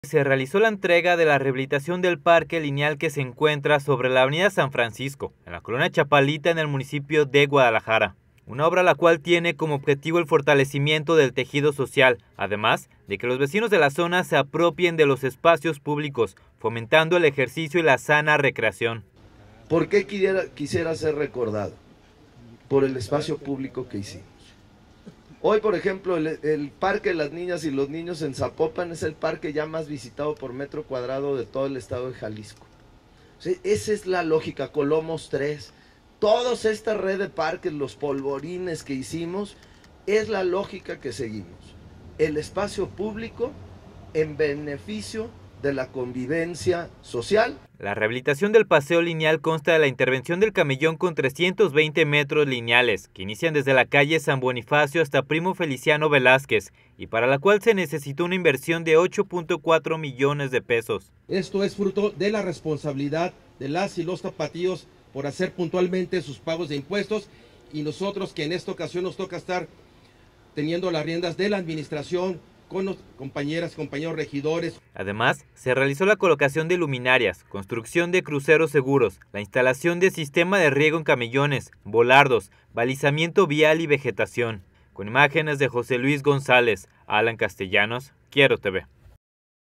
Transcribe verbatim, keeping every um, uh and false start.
Se realizó la entrega de la rehabilitación del parque lineal que se encuentra sobre la avenida San Francisco, en la colonia Chapalita, en el municipio de Guadalajara. Una obra la cual tiene como objetivo el fortalecimiento del tejido social, además de que los vecinos de la zona se apropien de los espacios públicos, fomentando el ejercicio y la sana recreación. ¿Por qué quisiera, quisiera ser recordado? Por el espacio público que hicimos. Hoy, por ejemplo, el, el Parque de las Niñas y los Niños en Zapopan es el parque ya más visitado por metro cuadrado de todo el estado de Jalisco. O sea, esa es la lógica, Colomos tres, toda esta red de parques, los polvorines que hicimos, es la lógica que seguimos. El espacio público en beneficio de la convivencia social. La rehabilitación del paseo lineal consta de la intervención del camellón con trescientos veinte metros lineales, que inician desde la calle San Bonifacio hasta Primo Feliciano Velázquez, y para la cual se necesitó una inversión de ocho punto cuatro millones de pesos. Esto es fruto de la responsabilidad de las y los tapatíos por hacer puntualmente sus pagos de impuestos, y nosotros, que en esta ocasión nos toca estar teniendo las riendas de la administración, con los compañeras y compañeros regidores. Además, se realizó la colocación de luminarias, construcción de cruceros seguros, la instalación de sistema de riego en camellones, volardos, balizamiento vial y vegetación. Con imágenes de José Luis González, Alan Castellanos, Quiero T V.